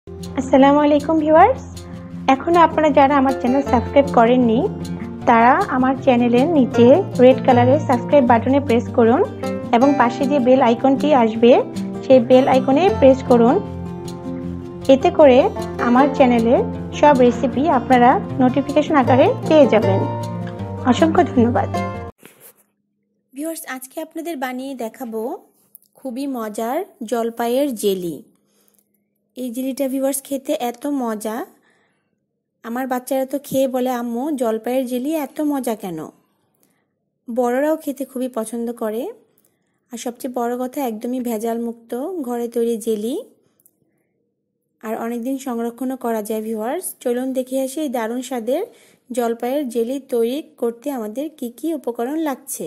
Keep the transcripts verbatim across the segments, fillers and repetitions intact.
আসসালামু আলাইকুম ভিউয়ার্স, এখনো আপনারা যারা আমার চ্যানেল সাবস্ক্রাইব করেননি তারা আমার চ্যানেলের নিচে রেড কালারের সাবস্ক্রাইব বাটনে প্রেস করুন এবং পাশে যে বেল আইকনটি আসবে সেই বেল আইকনে প্রেস করুন। এতে করে আমার চ্যানেলের সব রেসিপি আপনারা নোটিফিকেশন আকারে পেয়ে যাবেন। অসংখ্য ধন্যবাদ। ভিউয়ার্স, আজকে আপনাদের বানিয়ে দেখাবো খুবই মজার জলপাইয়ের জেলি। এই জেলিটা ভিউয়ার্স খেতে এত মজা, আমার বাচ্চারা তো খেয়ে বলে আম্মু জলপাইয়ের জেলি এত মজা কেন। বড়রাও খেতে খুবই পছন্দ করে। আর সবচেয়ে বড় কথা, একদমই ভেজাল মুক্ত ঘরে তৈরি জেলি, আর অনেকদিন সংরক্ষণও করা যায়। ভিউয়ার্স, চলুন দেখে আসি এই দারুণ স্বাদের জলপাইয়ের জেলি তৈরি করতে আমাদের কি কি উপকরণ লাগছে।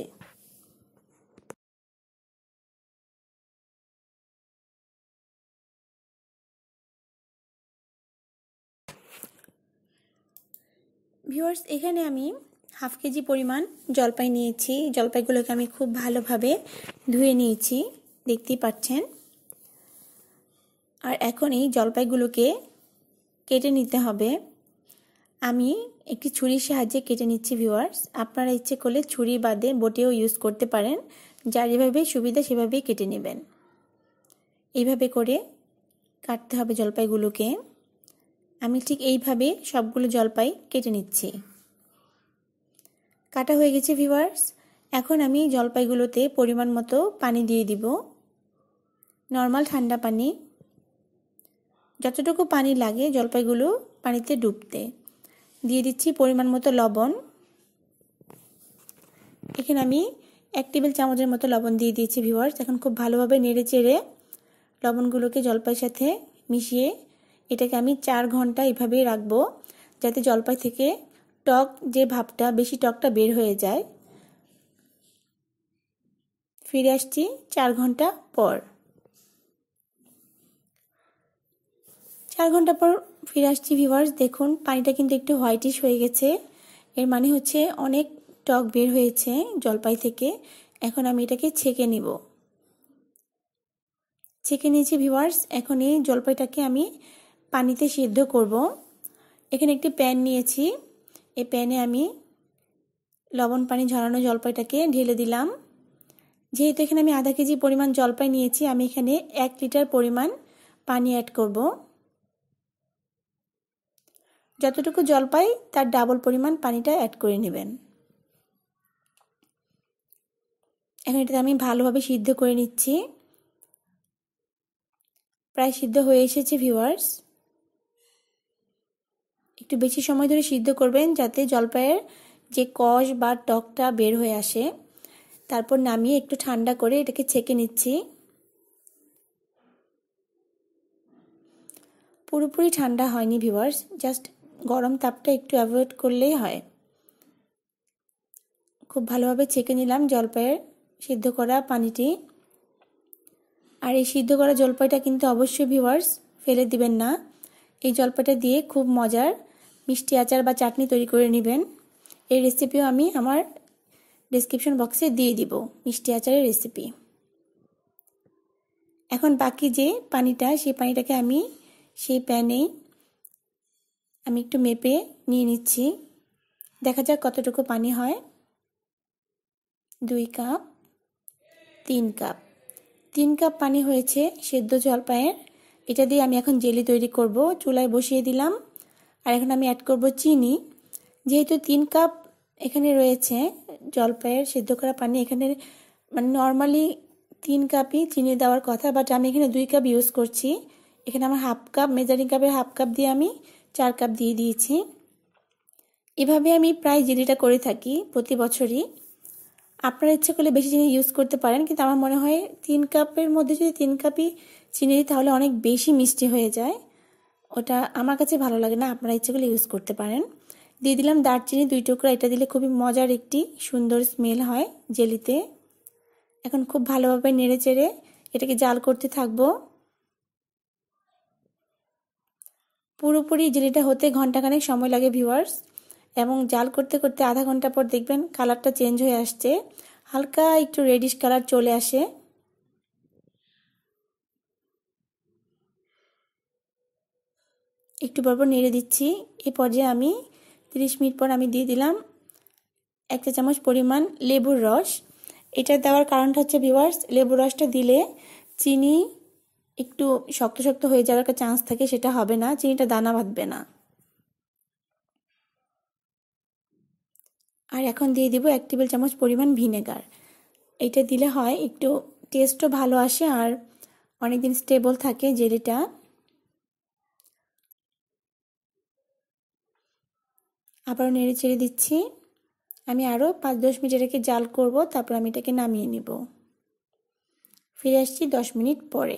ভিউয়ার্স, এখানে আমি হাফ কেজি পরিমাণ জলপাই নিয়েছি। জলপাইগুলোকে আমি খুব ভালোভাবে ধুয়ে নিয়েছি, দেখতেই পাচ্ছেন। আর এখন এই জলপাইগুলোকে কেটে নিতে হবে। আমি একটি ছুরির সাহায্যে কেটে নিচ্ছি ভিউয়ার্স। আপনারা ইচ্ছে করলে ছুরি বাদে বটিও ইউজ করতে পারেন, যার যেভাবে সুবিধা সেভাবেই কেটে নেবেন। এইভাবে করে কাটতে হবে জলপাইগুলোকে। আমি ঠিক এইভাবে সবগুলো জলপাই কেটে নিচ্ছি। কাটা হয়ে গেছে ভিউয়ার্স। এখন আমি জলপাইগুলোতে পরিমাণ মতো পানি দিয়ে দিব, নর্মাল ঠান্ডা পানি, যতটুকু পানি লাগে জলপাইগুলো পানিতে ডুবতে। দিয়ে দিচ্ছি পরিমাণ মতো লবণ। এখানে আমি এক টেবিল চামচের মতো লবণ দিয়ে দিয়েছি ভিউয়ার্স। এখন খুব ভালোভাবে নেড়ে চেড়ে লবণগুলোকে জলপাইয়ের সাথে মিশিয়ে এটাকে আমি চার ঘন্টা এভাবেই রাখবো, যাতে জলপাই থেকে টক যে ভাবটা, বেশি টকটা বের হয়ে যায়। ফিরে আসছি চার ঘন্টা পর। চার ঘন্টা পর ফিরে আসছি ভিউয়ার্স। দেখুন পানিটা কিন্তু একটু হোয়াইটিশ হয়ে গেছে, এর মানে হচ্ছে অনেক টক বের হয়েছে জলপাই থেকে। এখন আমি এটাকে ছেঁকে নিব। ছেঁকে নিয়েছি ভিউয়ার্স। এখন এই জলপাইটাকে আমি পানিতে সিদ্ধ করব। এখানে একটি প্যান নিয়েছি, এই প্যানে আমি লবণ পানি ঝরানো জলপাইটাকে ঢেলে দিলাম। যেহেতু এখানে আমি আধা কেজি পরিমাণ জলপাই নিয়েছি, আমি এখানে এক লিটার পরিমাণ পানি অ্যাড করব। যতটুকু জলপাই তার ডাবল পরিমাণ পানিটা অ্যাড করে নেবেন। এখন এটাতে আমি ভালোভাবে সিদ্ধ করে নিচ্ছি। প্রায় সিদ্ধ হয়ে এসেছে ভিউয়ার্স। একটু বেশি সময় ধরে সিদ্ধ করবেন, যাতে জলপাইয়ের যে কষ বা টকটা বের হয়ে আসে। তারপর নামিয়ে একটু ঠান্ডা করে এটাকে ছেঁকে নিচ্ছি। পুরোপুরি ঠান্ডা হয়নি ভিউয়ার্স, জাস্ট গরম তাপটা একটু অ্যাভয়েড করলেই হয়। খুব ভালোভাবে ছেঁকে নিলাম জলপাইয়ের সিদ্ধ করা পানিটি। আর এই সিদ্ধ করা জলপাইটা কিন্তু অবশ্যই ভিউয়ার্স ফেলে দিবেন না। এই জলপাইটা দিয়ে খুব মজার মিষ্টি আচার বা চাটনি তৈরি করে নেবেন। এই রেসিপিও আমি আমার ডেসক্রিপশন বক্সে দিয়ে দিব, মিষ্টি আচারের রেসিপি। এখন বাকি যে পানিটা, সেই পানিটাকে আমি সেই প্যানে আমি একটু মেপে নিয়ে নিচ্ছি। দেখা যাক কতটুকু পানি হয়। দুই কাপ, তিন কাপ তিন কাপ পানি হয়েছে সেদ্ধ জলপাইয়ের। এটা দিয়ে আমি এখন জেলি তৈরি করব। চুলায় বসিয়ে দিলাম। আর এখন আমি অ্যাড করব চিনি। যেহেতু তিন কাপ এখানে রয়েছে জলপাইয়ের সেদ্ধ করা পানি, এখানে মানে নর্মালি তিন কাপই চিনি দেওয়ার কথা, বাট আমি এখানে দুই কাপ ইউজ করছি। এখানে আমার হাফ কাপ, মেজারিং কাপের হাফ কাপ দিয়ে আমি চার কাপ দিয়ে দিয়েছি। এভাবে আমি প্রায় জেলিটা করে থাকি প্রতি বছরই। আপনারা ইচ্ছে করলে বেশি চিনি ইউজ করতে পারেন, কিন্তু আমার মনে হয় তিন কাপের মধ্যে যদি তিন কাপই চিনি দিই তাহলে অনেক বেশি মিষ্টি হয়ে যায়। ওটা আমার কাছে ভালো লাগে না। আপনারা ইচ্ছে করলে ইউজ করতে পারেন। দিয়ে দিলাম দারচিনি দুই টুকরা। এটা দিলে খুবই মজার একটি সুন্দর স্মেল হয় জেলিতে। এখন খুব ভালোভাবে নেড়ে চেড়ে এটাকে জাল করতে থাকবো। পুরোপুরি জেলিটা হতে ঘন্টাখানেক সময় লাগে ভিউয়ার্স, এবং জাল করতে করতে আধা ঘন্টা পর দেখবেন কালারটা চেঞ্জ হয়ে আসছে, হালকা একটু রেডিশ কালার চলে আসে। একটু পরপর নেড়ে দিচ্ছি। এই পর্যায়ে আমি তিরিশ মিনিট পর আমি দিয়ে দিলাম এক চা চামচ পরিমাণ লেবুর রস। এটা দেওয়ার কারণটা হচ্ছে ভিউয়ার্স, লেবুর রসটা দিলে চিনি একটু শক্ত শক্ত হয়ে যাওয়ার একটা চান্স থাকে, সেটা হবে না, চিনিটা দানা বাঁধবে না। আর এখন দিয়ে দিব এক টেবিল চামচ পরিমাণ ভিনেগার। এটা দিলে হয় একটু টেস্টও ভালো আসে আর অনেকদিন স্টেবল থাকে জেলিটা। আবারও নেড়ে চেড়ে দিচ্ছি। আমি আরও পাঁচ দশ মিনিট এটাকে জাল করব, তারপর আমি এটাকে নামিয়ে নিব। ফিরে আসছি দশ মিনিট পরে।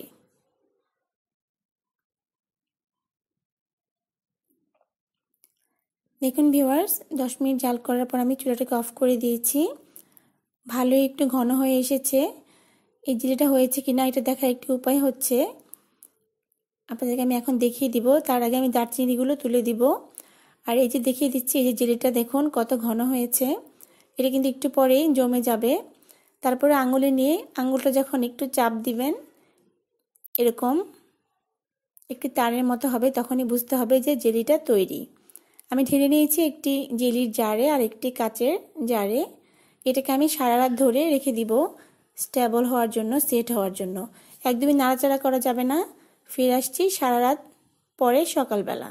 দেখুন ভিউয়ার্স, দশ মিনিট জাল করার পর আমি চুলাটাকে অফ করে দিয়েছি। ভালোই একটু ঘন হয়ে এসেছে। এই জেলিটা হয়েছে কিনা এটা দেখার একটি উপায় হচ্ছে, আপনাদেরকে আমি এখন দেখিয়ে দিব। তার আগে আমি দারচিনিগুলো তুলে দিব। আর এই যে দেখিয়ে দিচ্ছি, এই যে জেলিটা দেখুন কত ঘন হয়েছে। এটা কিন্তু একটু পরেই জমে যাবে। তারপরে আঙুলে নিয়ে আঙুলটা যখন একটু চাপ দিবেন, এরকম একটি তারের মতো হবে, তখনই বুঝতে হবে যে জেলিটা তৈরি। আমি ঢেলে নিয়েছি একটি জেলির জারে আর একটি কাচের জারে। এটাকে আমি সারা রাত ধরে রেখে দিব স্টেবল হওয়ার জন্য, সেট হওয়ার জন্য। একদমই নাড়াচাড়া করা যাবে না। ফিরে আসছি সারা রাত পরে সকালবেলা।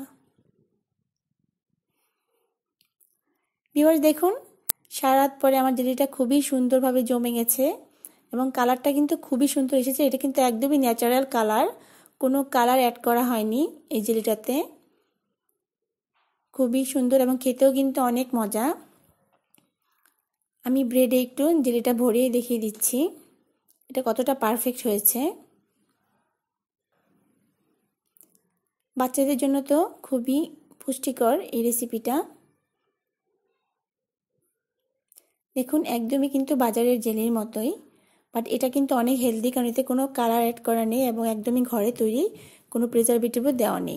ভিউয়ার্স দেখুন, সারা রাত পরে আমার জেলিটা খুবই সুন্দরভাবে জমে গেছে এবং কালারটা কিন্তু খুবই সুন্দর এসেছে। এটা কিন্তু একদমই ন্যাচারাল কালার, কোনো কালার অ্যাড করা হয়নি এই জেলিটাতে। খুবই সুন্দর এবং খেতেও কিন্তু অনেক মজা। আমি ব্রেডে একটু জেলিটা ভরিয়ে দেখিয়ে দিচ্ছি এটা কতটা পারফেক্ট হয়েছে। বাচ্চাদের জন্য তো খুবই পুষ্টিকর এই রেসিপিটা। দেখুন একদমই কিন্তু বাজারের জেলির মতোই, বাট এটা কিন্তু অনেক হেলদি, কারণ এতে কোনো কালার অ্যাড করা নেই এবং একদমই ঘরে তৈরি, কোনো প্রিজারভেটিভও দেওয়া নেই।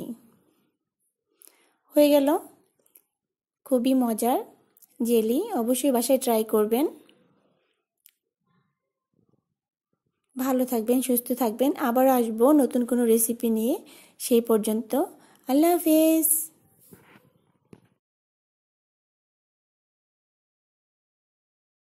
হয়ে গেল খুবই মজার জেলি। অবশ্যই বাসায় ট্রাই করবেন। ভালো থাকবেন, সুস্থ থাকবেন। আবার আসবো নতুন কোনো রেসিপি নিয়ে। সেই পর্যন্ত আল্লাহ হাফেজ।